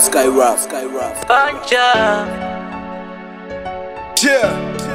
Skyrap. Banja. Yeah.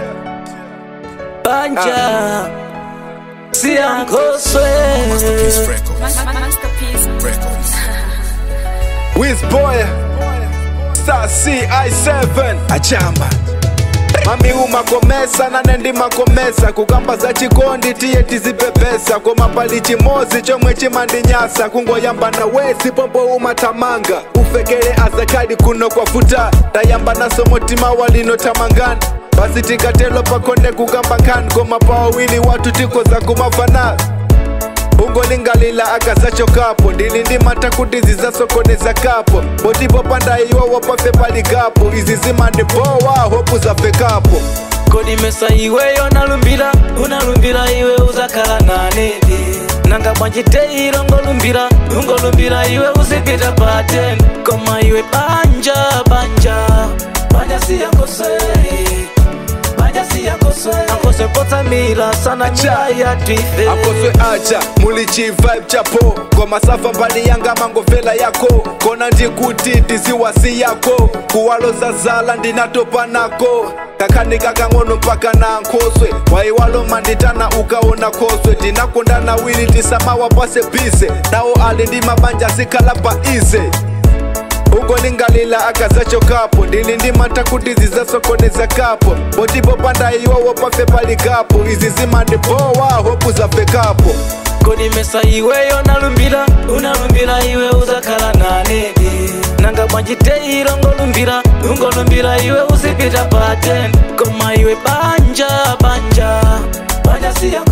Banja. Siangoswe. Masterpiece Records. Wizboy Star CI7 Achamba Mami umakomesa na nendi makomesa kukamba za chikondi tiye tizipepesa koma pali chimozi chomwe chimandinyasa kungoyamba na wesi pompo umatamanga ufekele azakadi kuno kwa futa tayamba naso motima walino tamangani basi tikatelo pakonde kukamba nkani koma pawawili watu tiko za kumafana ungolingalila akazacho kapo ndilindi matakuti zizasokoneza kapo botipo panda iwa wapafe pali kapo izi zimande bowa hopu za fekapo Kodi mesa iweyo unalumbira iwe uzakala nanedi nanga mwanjiteiro ngolumbira iwe uzipita paten koma iwe banja siyakoswe akoswe pota mila sana mila ya twife akoswe acha mulichi vibe chapo kwa masafa mbali yanga mangovela yako kona ndikuti tiziwasi yako kuwaloza zala ndinatopa nako kakani kakangono mpaka na nkoswe waiwalo manditana ukaona koswe tinakondana wili tisamawa pase bise nao alindi mabanja sikalapa ize ungolingalila akazacho kapo ndilindi matakuti zizasokoneza kapo botipo panda iwa wapafe pali kapo izi zimande bowa hopu za fekapo Kodi mesa iweyo unalumbira iwe uzakala nanedi nanga mwanjiteiro ngolumbira iwe uzipita paten koma iwe banja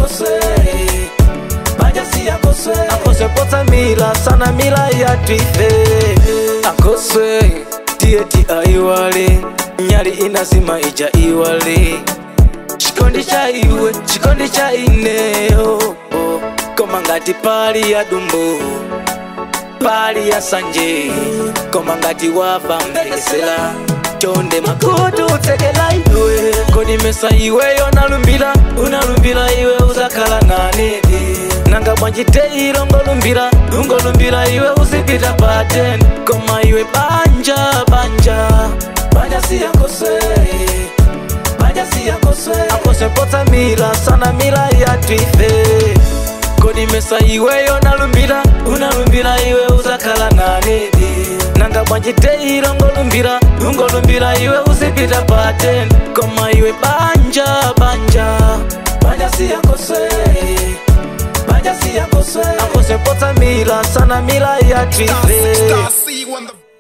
siyakoswe akoswe pota mila sana mila ya twife akoswe tieti aiwale nyali inasima ija iwale chikondi cha ineo koma ngati pali ya dumbo pali ya sanje koma ngati wapa mbekesela chonde makutu utekela iwe kodi mesa iweyo unalumbira iwe uzakala nanedi nanga mwanjiteiro ngolumbira iwe uzipita paten koma iwe banja siyakoswe akoswe pota mila sana mila ya twife Kodi mesa iweyo unalumbira iwe uzakala nanedi nanga mwanjiteiro ngolumbira iwe uzipita paten koma iwe banja siyakoswe akoswe pota mila sana mila ya twife Star C on the